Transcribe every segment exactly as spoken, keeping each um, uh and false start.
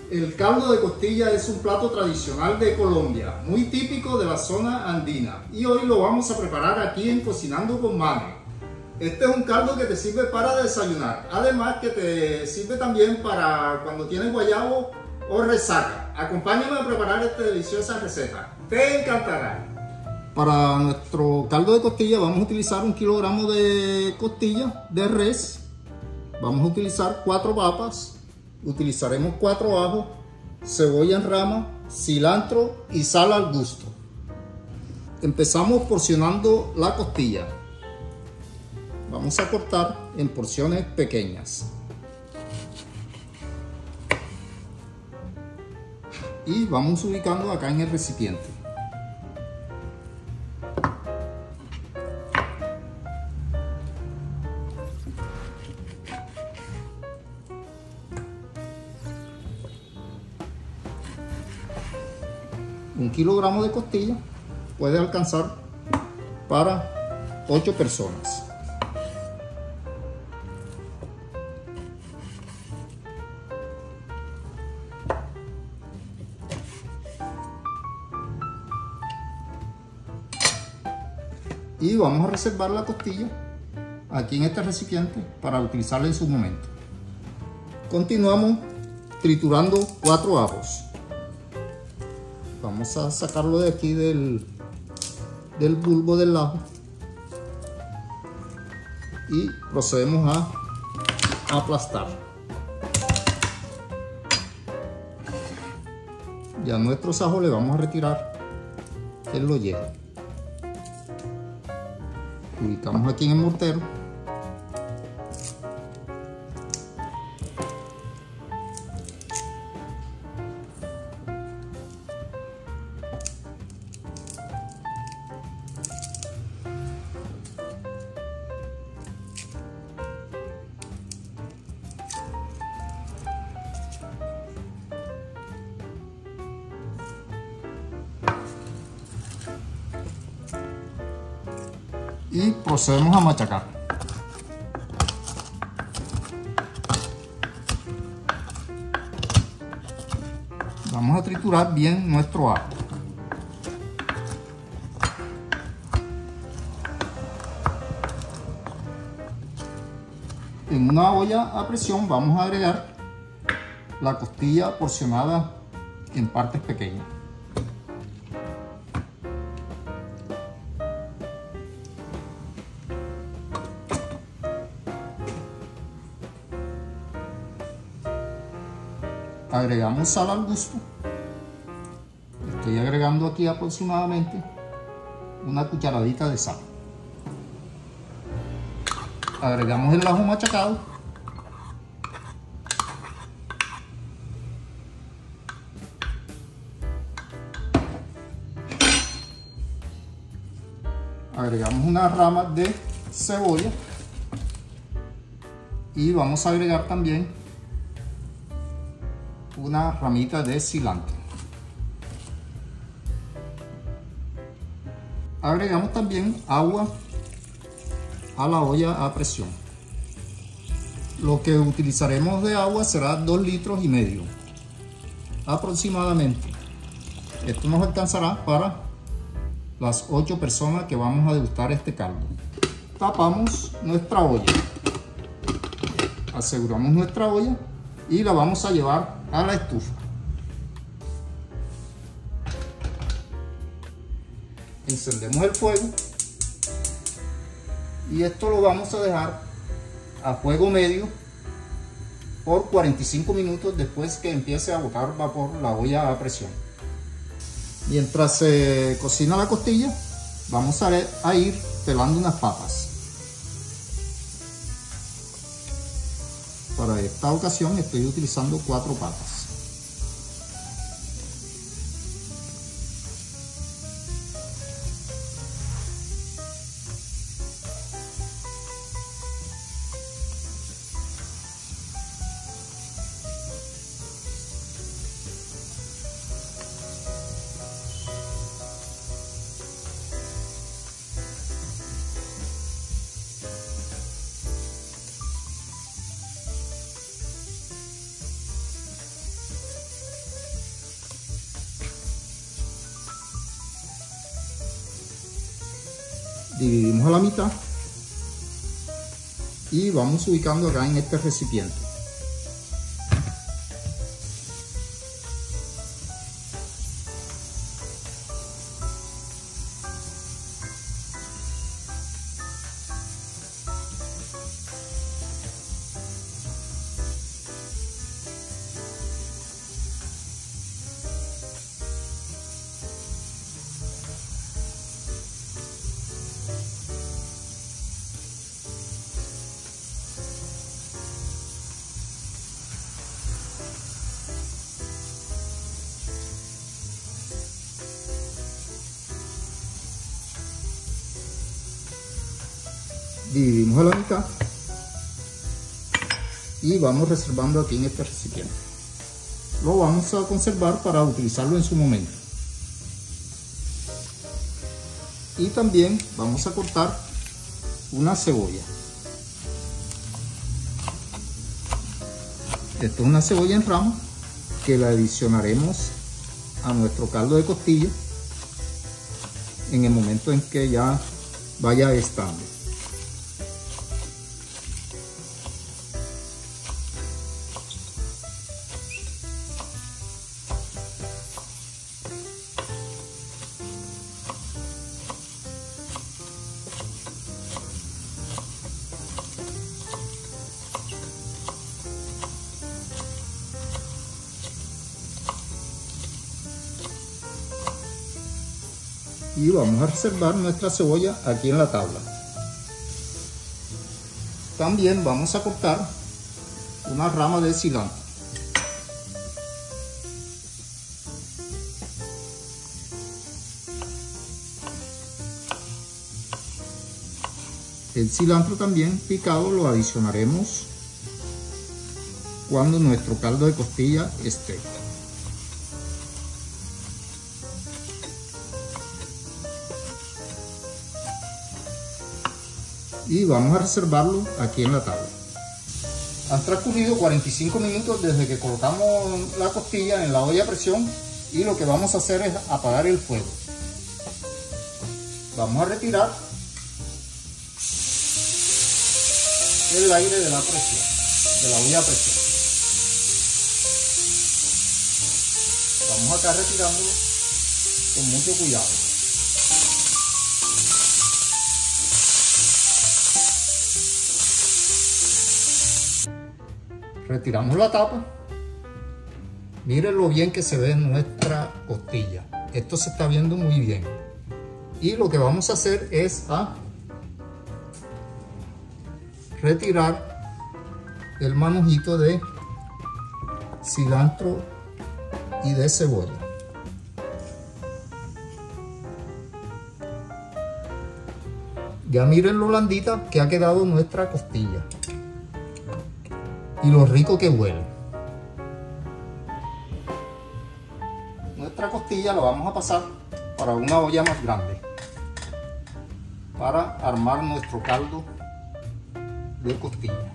El caldo de costilla es un plato tradicional de Colombia, muy típico de la zona andina, y hoy lo vamos a preparar aquí en Cocinando con Mane. Este es un caldo que te sirve para desayunar, además que te sirve también para cuando tienes guayabo o resaca. Acompáñame a preparar esta deliciosa receta, te encantará. Para nuestro caldo de costilla vamos a utilizar un kilogramo de costilla de res, vamos a utilizar cuatro papas, utilizaremos cuatro ajos, cebolla en rama, cilantro y sal al gusto. Empezamos porcionando la costilla. Vamos a cortar en porciones pequeñas. Y vamos ubicando acá en el recipiente. Un kilogramo de costilla puede alcanzar para ocho personas. Y vamos a reservar la costilla aquí en este recipiente para utilizarla en su momento. Continuamos triturando cuatro ajos. Vamos a sacarlo de aquí del, del bulbo del ajo y procedemos a aplastar. Ya nuestros ajos le vamos a retirar el lollero. Ubicamos aquí en el mortero. Y procedemos a machacar. Vamos a triturar bien nuestro ajo. En una olla a presión vamos a agregar la costilla porcionada en partes pequeñas. Agregamos sal al gusto. Estoy agregando aquí aproximadamente una cucharadita de sal. Agregamos el ajo machacado. Agregamos unas ramas de cebolla y vamos a agregar también una ramita de cilantro. Agregamos también agua a la olla a presión. Lo que utilizaremos de agua será dos litros y medio aproximadamente. Esto nos alcanzará para las ocho personas que vamos a degustar este caldo. Tapamos nuestra olla, aseguramos nuestra olla y la vamos a llevar a la estufa. Encendemos el fuego y esto lo vamos a dejar a fuego medio por cuarenta y cinco minutos después que empiece a botar vapor la olla a presión. Mientras se cocina la costilla, vamos a, a ir pelando unas papas. Para esta ocasión estoy utilizando cuatro papas. Dividimos a la mitad y vamos ubicando acá en este recipiente. Dividimos a la mitad y vamos reservando aquí en este recipiente. Lo vamos a conservar para utilizarlo en su momento. Y también vamos a cortar una cebolla. Esto es una cebolla en rama que la adicionaremos a nuestro caldo de costilla en el momento en que ya vaya estando. Y vamos a reservar nuestra cebolla aquí en la tabla. También vamos a cortar una rama de cilantro. El cilantro también picado lo adicionaremos cuando nuestro caldo de costilla esté. Y vamos a reservarlo aquí en la tabla. Han transcurrido cuarenta y cinco minutos desde que colocamos la costilla en la olla a presión y lo que vamos a hacer es apagar el fuego. Vamos a retirar el aire de la presión, de la olla a presión. Vamos acá retirándolo con mucho cuidado. Retiramos la tapa. Miren lo bien que se ve nuestra costilla. Esto se está viendo muy bien. Y lo que vamos a hacer es a retirar el manujito de cilantro y de cebolla. Ya miren lo blandita que ha quedado nuestra costilla. Y lo rico que huele. Nuestra costilla la vamos a pasar para una olla más grande para armar nuestro caldo de costilla.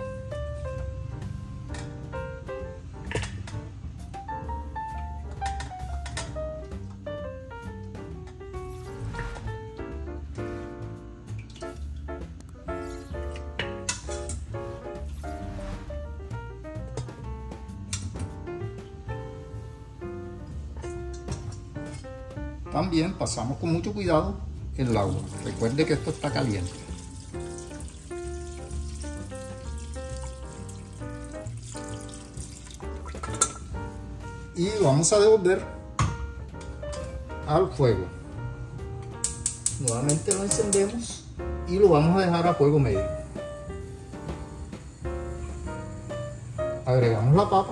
También pasamos con mucho cuidado el agua. Recuerde que esto está caliente. Y vamos a devolver al fuego. Nuevamente lo encendemos y lo vamos a dejar a fuego medio. Agregamos la papa.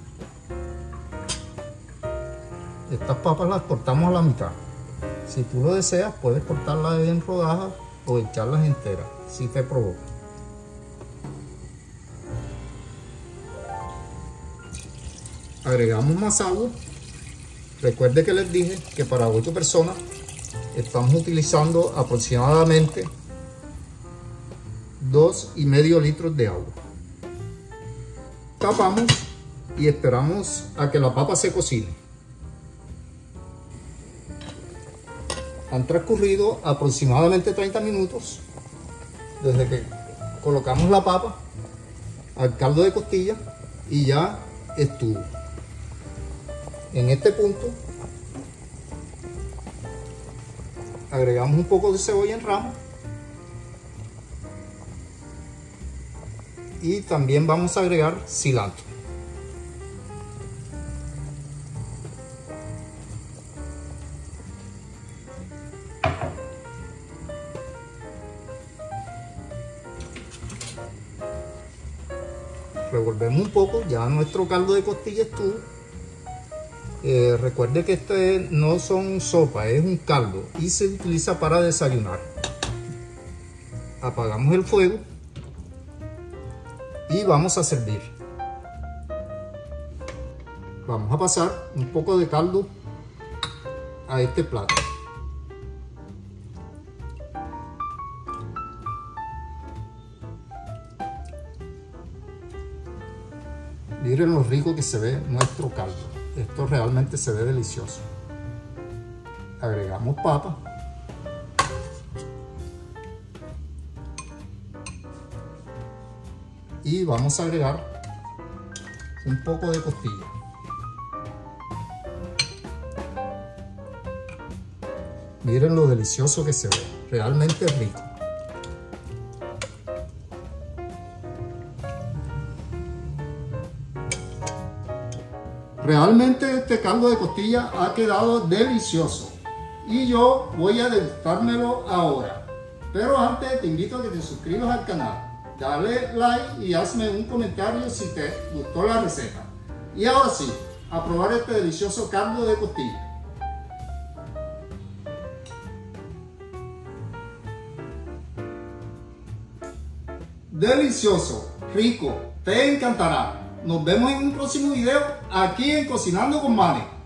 Estas papas las cortamos a la mitad. Si tú lo deseas, puedes cortarlas en rodajas o echarlas enteras, si te provoca. Agregamos más agua. Recuerde que les dije que para ocho personas estamos utilizando aproximadamente dos y medio litros de agua. Tapamos y esperamos a que la papa se cocine. Han transcurrido aproximadamente treinta minutos desde que colocamos la papa al caldo de costilla y ya estuvo. En este punto agregamos un poco de cebolla en rama y también vamos a agregar cilantro. Revolvemos un poco, ya nuestro caldo de costilla estuvo. Eh, recuerde que este no son sopa, es un caldo y se utiliza para desayunar. Apagamos el fuego y vamos a servir. Vamos a pasar un poco de caldo a este plato. Miren lo rico que se ve nuestro caldo. Esto realmente se ve delicioso. Agregamos papa. Y vamos a agregar un poco de costilla. Miren lo delicioso que se ve. Realmente rico. Realmente este caldo de costilla ha quedado delicioso y yo voy a degustármelo ahora. Pero antes te invito a que te suscribas al canal, dale like y hazme un comentario si te gustó la receta. Y ahora sí, a probar este delicioso caldo de costilla. Delicioso, rico, te encantará. Nos vemos en un próximo video aquí en Cocinando con Manny.